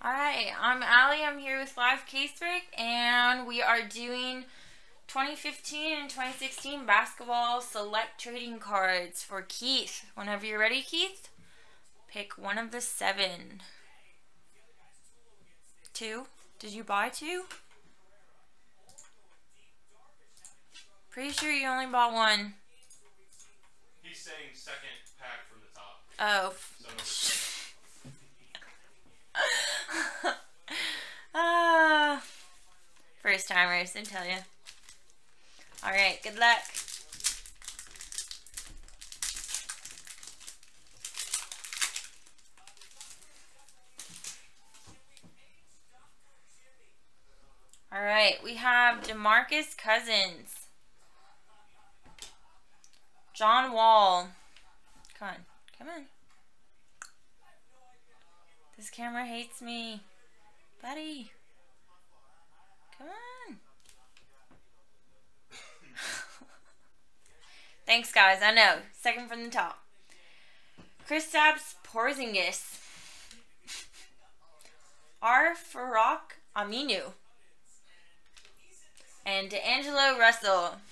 Alright, I'm Allie. I'm here with Live Case Break, and we are doing 2015 and 2016 basketball select trading cards for Keith. Whenever you're ready, Keith, pick one of the 7. 2? Did you buy 2? Pretty sure you only bought 1. He's saying second pack from the top. Oh. First timers, I tell you. Alright, good luck. Alright, we have DeMarcus Cousins. John Wall. Come on, come on. This camera hates me. Buddy. Come on. Thanks, guys. I know. Second from the top. Kristaps Porzingis. Farouk Aminu. And D'Angelo Russell.